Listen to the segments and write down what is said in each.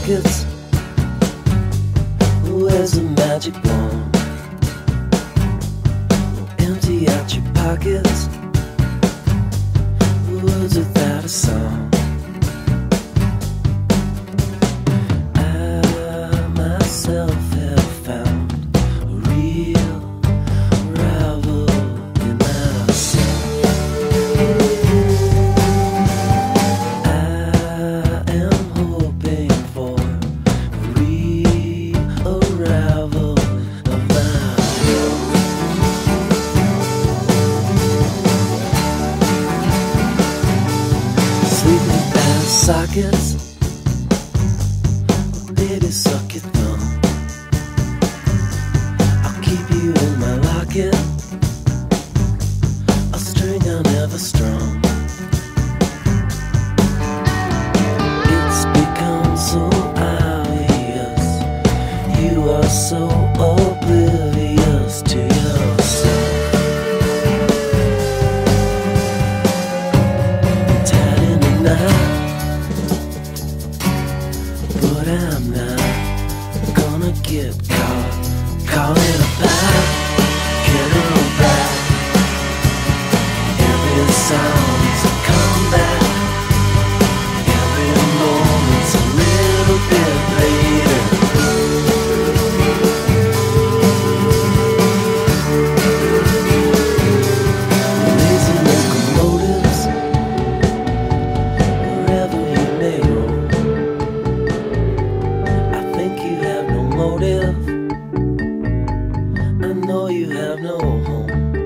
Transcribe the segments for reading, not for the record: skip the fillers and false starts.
pockets. Where's the magic wand? Empty out your pockets. Words without a song. I myself have found a real rival in myself. I am hoping for a real arrival of myself. Sleeping past sockets. Baby, suck your thumb. I'll keep you in my locket, a string I never strung. It's become so obvious, you are so oblivious to yourself. Tied in a knot, but I'm not gonna get caught. Call it a back, get on back. Every song's a comeback. Every moment's a little bit later. Lazy locomotives, wherever you may roam. I think you have no motive. I know you have no home.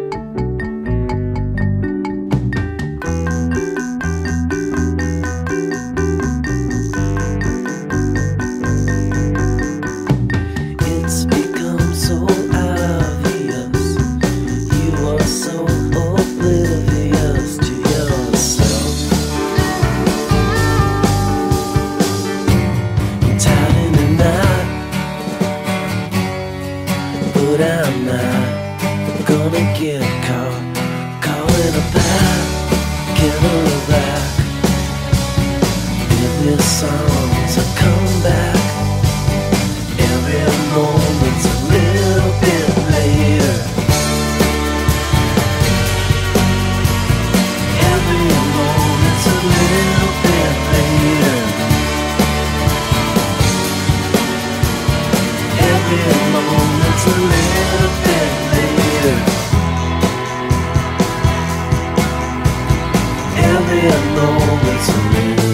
It's become so obvious, you are so oblivious to yourself. You're tied in a knot, but I'm not gonna get caught. Call it a back, get her back. Every song's a comeback. Every moment's a little bit later. Every moment's a little bit later. Every moment's a little bit later. Every moment's a little